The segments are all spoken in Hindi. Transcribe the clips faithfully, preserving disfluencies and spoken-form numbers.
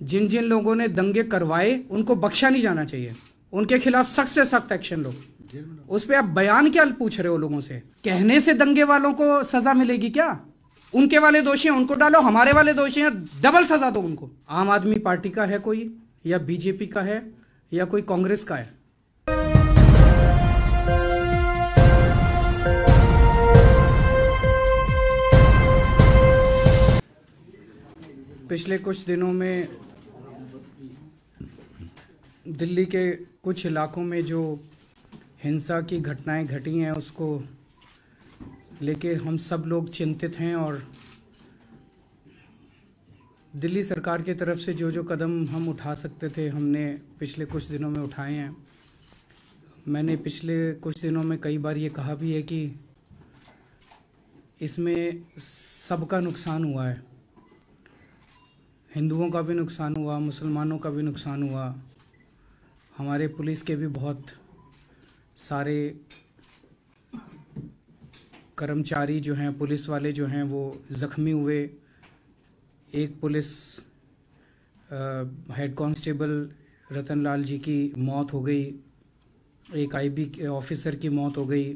जिन जिन लोगों ने दंगे करवाए उनको बख्शा नहीं जाना चाहिए, उनके खिलाफ सख्त से सख्त एक्शन लो। उस पे आप बयान क्या पूछ रहे हो लोगों से? कहने से दंगे वालों को सजा मिलेगी क्या? उनके वाले दोषी हैं उनको डालो, हमारे वाले दोषी हैं डबल सजा दो उनको। आम आदमी पार्टी का है कोई, या बीजेपी का है, या कोई कांग्रेस का है? पिछले कुछ दिनों में दिल्ली के कुछ इलाकों में जो हिंसा की घटनाएं घटी हैं उसको लेके हम सब लोग चिंतित हैं, और दिल्ली सरकार की तरफ से जो जो कदम हम उठा सकते थे हमने पिछले कुछ दिनों में उठाए हैं। मैंने पिछले कुछ दिनों में कई बार ये कहा भी है कि इसमें सबका नुकसान हुआ है, हिंदुओं का भी नुकसान हुआ, मुसलमानों का भी नुकसान हुआ, हमारे पुलिस के भी बहुत सारे कर्मचारी जो हैं, पुलिस वाले जो हैं वो ज़ख्मी हुए। एक police head constable Ratanlal ji की मौत हो गई, एक आईबी ऑफिसर की मौत हो गई।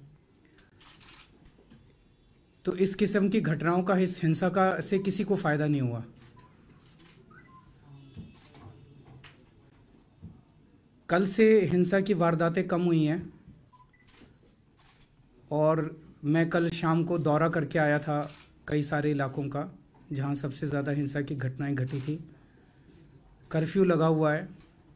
तो इस किस्म की घटनाओं का, इस हिंसा का से किसी को फ़ायदा नहीं हुआ। कल से हिंसा की वारदातें कम हुई हैं, और मैं कल शाम को दौरा करके आया था कई सारे इलाकों का जहां सबसे ज़्यादा हिंसा की घटनाएं घटी थी। कर्फ्यू लगा हुआ है,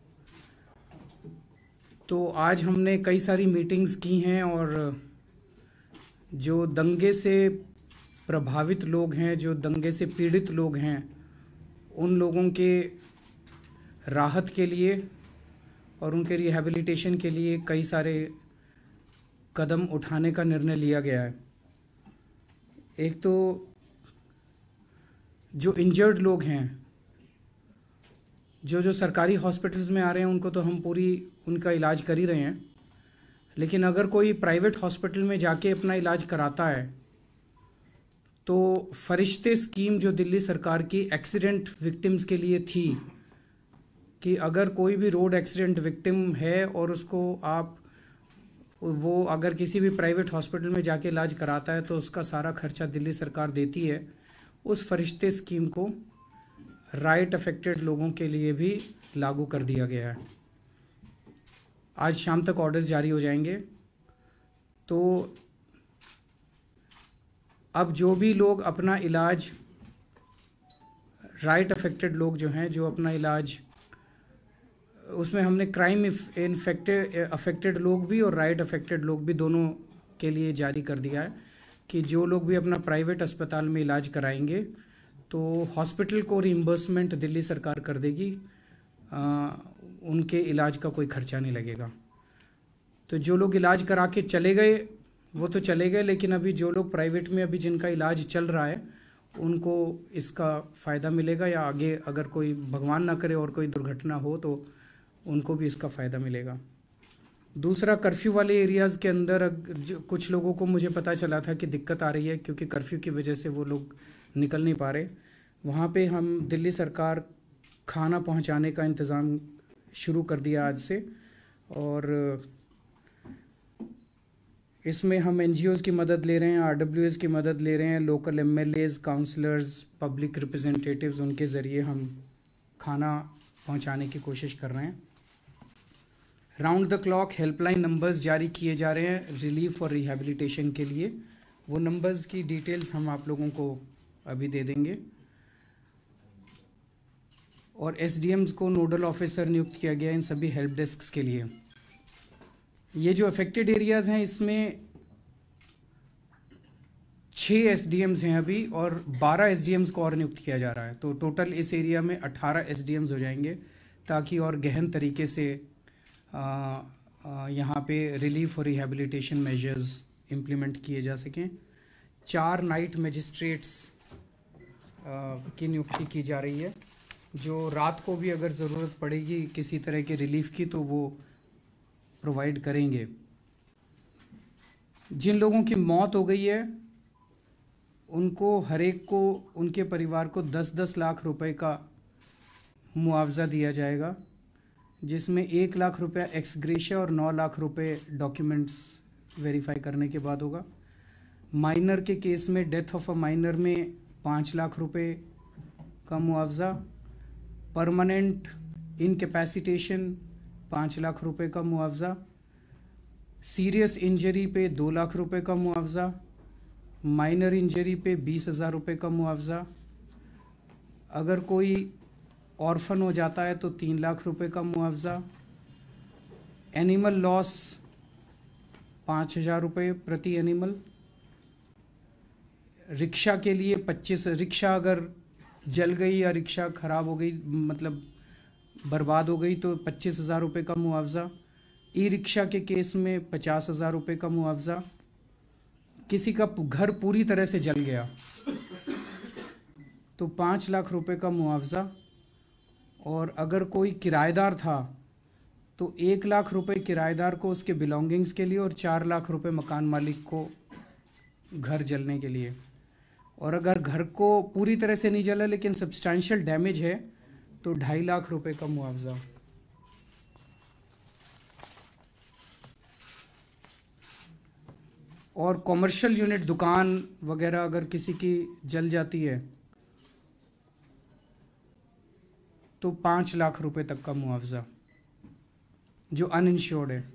तो आज हमने कई सारी मीटिंग्स की हैं, और जो दंगे से प्रभावित लोग हैं, जो दंगे से पीड़ित लोग हैं, उन लोगों के राहत के लिए और उनके रिहैबिलिटेशन के लिए कई सारे कदम उठाने का निर्णय लिया गया है। एक तो जो इंजर्ड लोग हैं, जो जो सरकारी हॉस्पिटल्स में आ रहे हैं, उनको तो हम पूरी उनका इलाज कर ही रहे हैं, लेकिन अगर कोई प्राइवेट हॉस्पिटल में जाके अपना इलाज कराता है तो फरिश्ते स्कीम जो दिल्ली सरकार की एक्सीडेंट विक्टिम्स के लिए थी, कि अगर कोई भी रोड एक्सीडेंट विक्टिम है और उसको आप वो अगर किसी भी प्राइवेट हॉस्पिटल में जाके इलाज कराता है तो उसका सारा खर्चा दिल्ली सरकार देती है। उस फरिश्ते स्कीम को राइट अफेक्टेड लोगों के लिए भी लागू कर दिया गया है। आज शाम तक ऑर्डर्स जारी हो जाएंगे। तो अब जो भी लोग अपना इलाज, राइट अफेक्टेड लोग जो हैं, जो अपना इलाज, उसमें हमने क्राइम इन्फेक्टेड अफेक्टेड लोग भी और राइट अफेक्टेड लोग भी दोनों के लिए जारी कर दिया है कि जो लोग भी अपना प्राइवेट अस्पताल में इलाज कराएंगे तो हॉस्पिटल को रिइंबर्समेंट दिल्ली सरकार कर देगी, आ, उनके इलाज का कोई खर्चा नहीं लगेगा। तो जो लोग इलाज करा के चले गए वो तो चले गए, लेकिन अभी जो लोग प्राइवेट में अभी जिनका इलाज चल रहा है उनको इसका फ़ायदा मिलेगा, या आगे अगर कोई भगवान ना करे और कोई दुर्घटना हो तो उनको भी इसका फ़ायदा मिलेगा। दूसरा, कर्फ्यू वाले एरियाज़ के अंदर कुछ लोगों को मुझे पता चला था कि दिक्कत आ रही है क्योंकि कर्फ्यू की वजह से वो लोग निकल नहीं पा रहे। वहाँ पे हम दिल्ली सरकार खाना पहुँचाने का इंतज़ाम शुरू कर दिया आज से, और इसमें हम एनजीओज़ की मदद ले रहे हैं, आरडब्ल्यूएस की मदद ले रहे हैं, local MLAs, councillors, public representatives, उनके ज़रिए हम खाना पहुंचाने की कोशिश कर रहे हैं। Round the clock helpline numbers जारी किए जा रहे हैं रिलीफ और रिहैबिलिटेशन के लिए। वो नंबर्स की डिटेल्स हम आप लोगों को अभी दे देंगे। और एसडीएम्स को नोडल ऑफिसर नियुक्त किया गया इन सभी हेल्प डेस्क्स के लिए। ये जो अफेक्टेड एरियाज़ हैं इसमें छः एसडीएम्स हैं अभी, और बारह एसडीएम्स को और नियुक्त किया जा रहा है। तो टोटल इस एरिया में अठारह एसडीएम्स हो जाएंगे, ताकि और गहन तरीके से यहाँ पे रिलीफ और रिहैबिलिटेशन मेजर्स इम्प्लीमेंट किए जा सकें। चार नाइट मजिस्ट्रेट्स की नियुक्ति की जा रही है, जो रात को भी अगर ज़रूरत पड़ेगी किसी तरह के रिलीफ की तो वो प्रोवाइड करेंगे। जिन लोगों की मौत हो गई है उनको हर एक को, उनके परिवार को दस दस लाख रुपए का मुआवजा दिया जाएगा, जिसमें एक लाख रुपया एक्स ग्रेशिया और नौ लाख रुपए डॉक्यूमेंट्स वेरीफाई करने के बाद होगा। माइनर के केस में, डेथ ऑफ अ माइनर में पाँच लाख रुपए का मुआवजा। परमानेंट इनकैपेसिटेशन पाँच लाख रुपए का मुआवजा। सीरियस इंजरी पे दो लाख रुपए का मुआवजा। माइनर इंजरी पे बीस हज़ार रुपये का मुआवजा। अगर कोई ऑर्फन हो जाता है तो तीन लाख रुपए का मुआवजा। एनिमल लॉस पाँच हज़ार रुपये प्रति एनिमल। रिक्शा के लिए पच्चीस, रिक्शा अगर जल गई या रिक्शा ख़राब हो गई, मतलब बर्बाद हो गई, तो पच्चीस हज़ार रुपये का मुआवजा। ई रिक्शा के केस में पचास हज़ार रुपये का मुआवजा। किसी का घर पूरी तरह से जल गया तो पाँच लाख रुपए का मुआवजा। और अगर कोई किराएदार था तो एक लाख रुपए किराएदार को उसके बिलोंगिंग्स के लिए और चार लाख रुपए मकान मालिक को घर जलने के लिए। और अगर घर को पूरी तरह से नहीं जला लेकिन सब्सटैंशियल डैमेज है तो ढाई लाख रुपए का मुआवजा। और कॉमर्शियल यूनिट, दुकान वगैरह अगर किसी की जल जाती है तो पाँच लाख रुपए तक का मुआवजा, जो अनइंश्योर्ड है।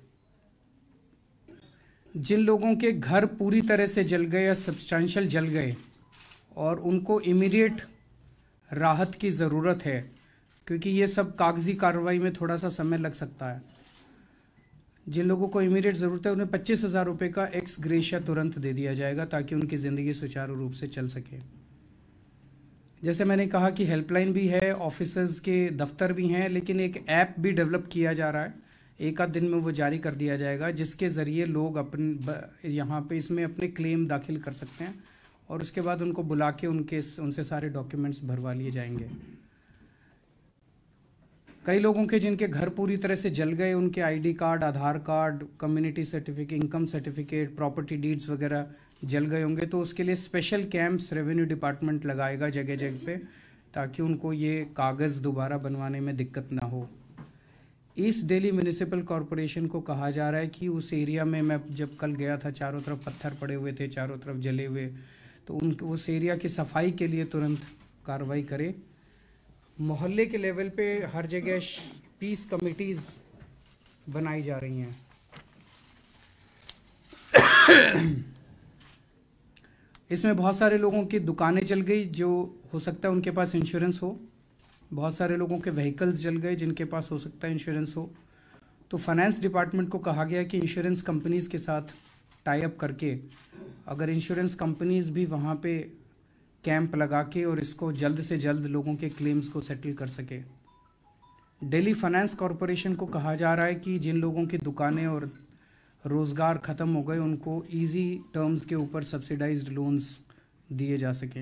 जिन लोगों के घर पूरी तरह से जल गए या सब्सटैंशियल जल गए और उनको इमीडिएट राहत की ज़रूरत है, क्योंकि ये सब कागजी कार्रवाई में थोड़ा सा समय लग सकता है, जिन लोगों को इमीडिएट ज़रूरत है उन्हें पच्चीस हज़ार रुपये का एक्स ग्रेशिया तुरंत दे दिया जाएगा ताकि उनकी ज़िंदगी सुचारू रूप से चल सके। जैसे मैंने कहा कि हेल्पलाइन भी है, ऑफिसर्स के दफ्तर भी हैं, लेकिन एक ऐप भी डेवलप किया जा रहा है, एक आध दिन में वो जारी कर दिया जाएगा, जिसके ज़रिए लोग अपने यहाँ पे इसमें अपने क्लेम दाखिल कर सकते हैं और उसके बाद उनको बुला के उनके उनसे सारे डॉक्यूमेंट्स भरवा लिए जाएंगे। कई लोगों के जिनके घर पूरी तरह से जल गए, उनके ID card, Aadhaar card, community certificate, income certificate, property deeds वगैरह जल गए होंगे, तो उसके लिए स्पेशल कैंप्स रेवेन्यू डिपार्टमेंट लगाएगा जगह जगह पे, ताकि उनको ये कागज़ दोबारा बनवाने में दिक्कत ना हो। ईस्ट दिल्ली म्यूनिसिपल कॉरपोरेशन को कहा जा रहा है कि उस एरिया में, मैं जब कल गया था, चारों तरफ पत्थर पड़े हुए थे, चारों तरफ जले हुए, तो उन उस एरिया की सफाई के लिए तुरंत कार्रवाई करे। मोहल्ले के लेवल पे हर जगह पीस कमिटीज़ बनाई जा रही हैं। इसमें बहुत सारे लोगों की दुकानें जल गई, जो हो सकता है उनके पास इंश्योरेंस हो। बहुत सारे लोगों के व्हीकल्स जल गए जिनके पास हो सकता है इंश्योरेंस हो। तो फाइनेंस डिपार्टमेंट को कहा गया कि इंश्योरेंस कंपनीज़ के साथ टाई अप करके, अगर इंश्योरेंस कंपनीज़ भी वहाँ पे कैंप लगा के और इसको जल्द से जल्द लोगों के क्लेम्स को सेटल कर सके। दिल्ली फाइनेंस कॉरपोरेशन को कहा जा रहा है कि जिन लोगों की दुकानें और रोज़गार ख़त्म हो गए, उनको इजी टर्म्स के ऊपर सब्सिडाइज्ड लोन्स दिए जा सके।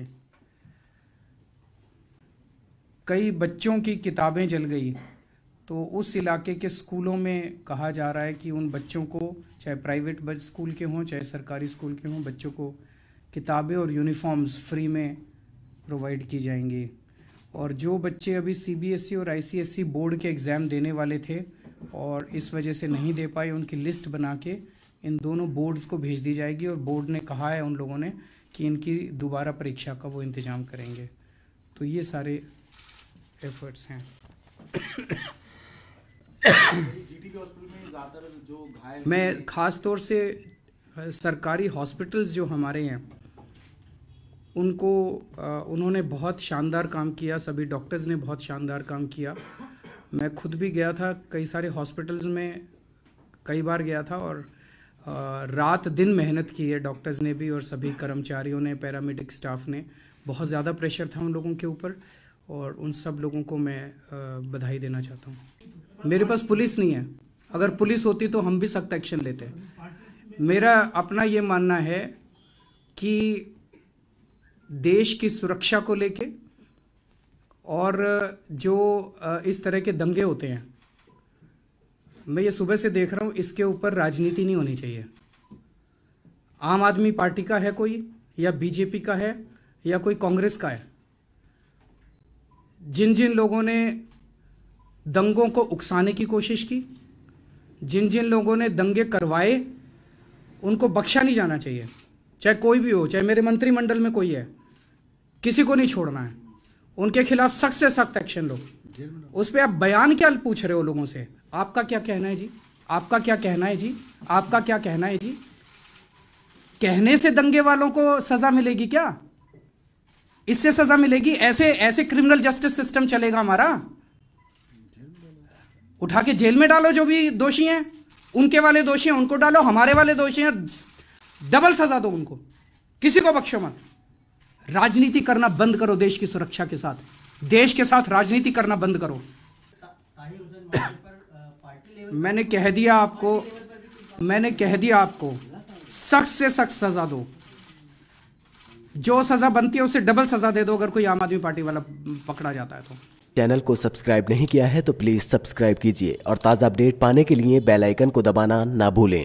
कई बच्चों की किताबें जल गई, तो उस इलाके के स्कूलों में कहा जा रहा है कि उन बच्चों को, चाहे प्राइवेट स्कूल के हों चाहे सरकारी स्कूल के हों, बच्चों को किताबें और यूनिफॉर्म्स फ्री में प्रोवाइड की जाएंगी। और जो बच्चे अभी सीबीएसई और आईसीएसई बोर्ड के एग्ज़ाम देने वाले थे और इस वजह से नहीं दे पाए, उनकी लिस्ट बना के इन दोनों बोर्ड्स को भेज दी जाएगी और बोर्ड ने कहा है उन लोगों ने कि इनकी दोबारा परीक्षा का वो इंतज़ाम करेंगे। तो ये सारे एफर्ट्स हैं। मैं ख़ास तौर से सरकारी हॉस्पिटल्स जो हमारे हैं उनको, उन्होंने बहुत शानदार काम किया, सभी डॉक्टर्स ने बहुत शानदार काम किया। मैं खुद भी गया था, कई सारे हॉस्पिटल्स में कई बार गया था और रात दिन मेहनत की है डॉक्टर्स ने भी और सभी कर्मचारियों ने, पैरामेडिक स्टाफ ने। बहुत ज़्यादा प्रेशर था उन लोगों के ऊपर और उन सब लोगों को मैं बधाई देना चाहता हूँ। मेरे पास पुलिस नहीं है, अगर पुलिस होती तो हम भी सख्त एक्शन लेते। मेरा अपना ये मानना है कि देश की सुरक्षा को लेके और जो इस तरह के दंगे होते हैं, मैं ये सुबह से देख रहा हूँ, इसके ऊपर राजनीति नहीं होनी चाहिए। आम आदमी पार्टी का है कोई, या बीजेपी का है, या कोई कांग्रेस का है। जिन जिन लोगों ने दंगों को उकसाने की कोशिश की। जिन जिन लोगों ने दंगे करवाए उनको बख्शा नहीं जाना चाहिए, चाहे कोई भी हो, चाहे मेरे मंत्रिमंडल में कोई है, किसी को नहीं छोड़ना है। उनके खिलाफ सख्त से सख्त एक्शन लो। उस पर आप बयान क्या पूछ रहे हो लोगों से? आपका क्या कहना है जी? आपका क्या कहना है जी? आपका क्या कहना है जी? कहने से दंगे वालों को सजा मिलेगी क्या? इससे सजा मिलेगी? ऐसे ऐसे क्रिमिनल जस्टिस सिस्टम चलेगा हमारा? उठा के जेल में डालो जो भी दोषी हैं, उनके वाले दोषी हैं उनको डालो, हमारे वाले दोषी हैं डबल सजा दो उनको, किसी को बख्शो मत। राजनीति करना बंद करो देश की सुरक्षा के साथ, देश के साथ राजनीति करना बंद करो। मैंने कह दिया आपको, मैंने कह दिया आपको, सख्त से सख्त सजा दो, जो सजा बनती है उससे डबल सजा दे दो अगर कोई आम आदमी पार्टी वाला पकड़ा जाता है तो। चैनल को सब्सक्राइब नहीं किया है तो प्लीज सब्सक्राइब कीजिए और ताज़ा अपडेट पाने के लिए बेल आइकन को दबाना ना भूलें।